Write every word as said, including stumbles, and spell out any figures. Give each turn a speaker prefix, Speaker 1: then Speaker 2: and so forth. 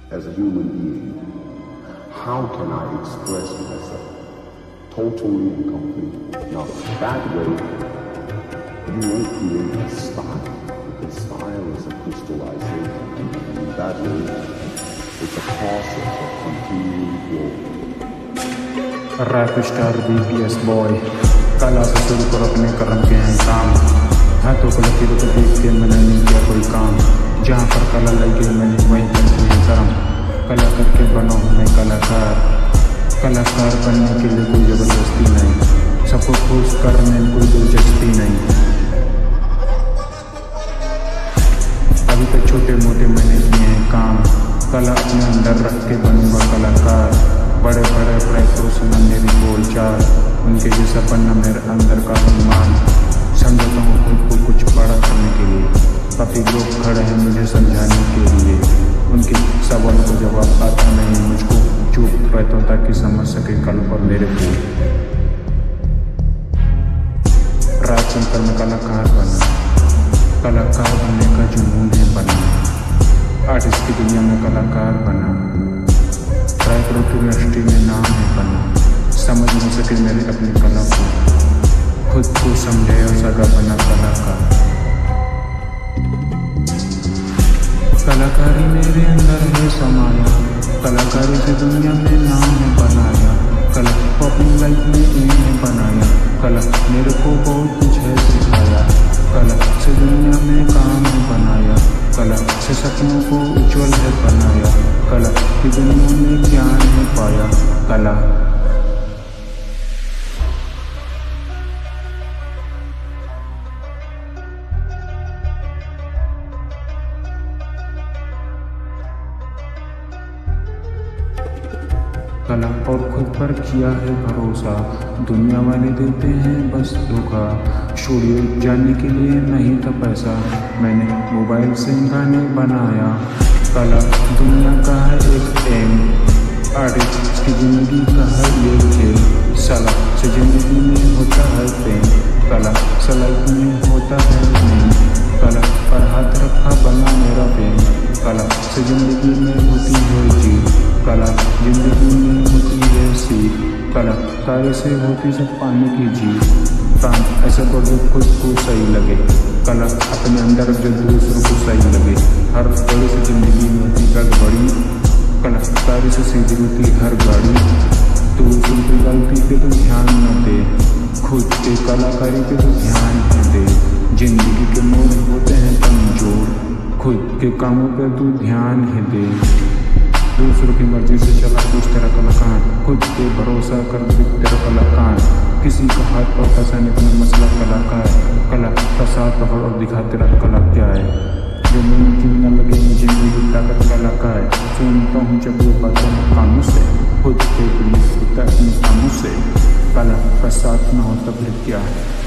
Speaker 1: as a human being, how can I express myself totally and completely? Now, that way, you won't create a style, because style is a crystallization, and in that way, it's a process of continuing growth.
Speaker 2: Rap star BPS boy, कला से शुरू कर अपने कर्म के हैं काम। हाथों को लकीरों को देख के मैंने नहीं किया कोई काम। जहाँ पर कला लगी मैंने वहीं पर किया कर्म। कला करके बनो मैं कलाकार। कलाकार बनने के लिए कोई जबरदस्ती नहीं, सबको खुश करने में कोई दिलचस्पी नहीं। अभी तक छोटे मोटे मैंने किए हैं काम। कला अपने अंदर रख के बनूंगा कलाकार। बड़े बड़े प्रयत्नों से न मेरी बोलचाल, उनके जैसा बनना मेरे अंदर का सम्मान। समझता हूँ खुद को कुछ बड़ा करने के लिए, काफ़ी लोग खड़े हैं मुझे समझाने के लिए। उनके सवाल को जवाब आता नहीं मुझको, चुप रहता हूँ ताकि समझ सके कल पर मेरे को। रात सुनकर मैं कलाकार बना, कलाकार बनने का जुनून है बना। आर्टिस्ट की दुनिया में कलाकार बना, रायपुर की इंडस्ट्री में नाम है बना। समझ नहीं सके मेरे अपनी कला को, खुद को समझे और सगा बना कलाकार। कलाकारी मेरे अंदर है समाया, कलाकारी से दुनिया में नाम है बनाया। कला को अपनी लाइफ में एम है बनाया। कला मेरे को बहुत कुछ है सिखाया। कला से दुनिया में काम है बनाया। कला से सपनों को उज्जवल है बनाया। कला की दुनिया में ज्ञान है पाया। कला कला और खुद पर किया है भरोसा। दुनिया वाले देते हैं बस धोखा। स्टूडियो जाने के लिए नहीं था पैसा, मैंने मोबाइल से गाने बनाया। कला दुनिया का है एक एम, आर्टिस्ट की ज़िंदगी का है ये खेल। सला से ज़िंदगी में होता है प्रेम, कला से लाइफ में होता है नहीं। कला पर हाथ रखा बना मेरा प्रेम। कला से ज़िंदगी में होती है जीत, कला जिंदगी में होती है सीख। कलाकारी से होती सब पाने की जीत। काम ऐसा कर जो खुद को सही लगे, कला अपने अंदर जो दूसरों को सही लगे। हर बड़ी से जिंदगी में होती गड़बड़ी, कलाकारी से सीधी होती हर गाड़ी। तो दूसरों की गलती पे तो ध्यान न दे, खुद के कलाकारी पे तो ध्यान दे। जिंदगी के मोड़ होते हैं कमजोर, खुद के कामों पे तू ध्यान है दे। दूसरों की मर्जी से चला कुछ तेरा कलाकार, खुद पे भरोसा कर दे तेरा कलाकार। किसी का हाथ पर फंसा नहीं अपना मसला कलाकार। कला का साथ पकड़ और दिखा तेरा कला क्या है। जो मुमकिन न लगे मुझे मेरी ताकत कलाकार। सुनता हूँ जब ये बातें कानों से, खुद पे बिलीव होता है अपने कामों से। कला का साथ न हो तब फिर क्या है।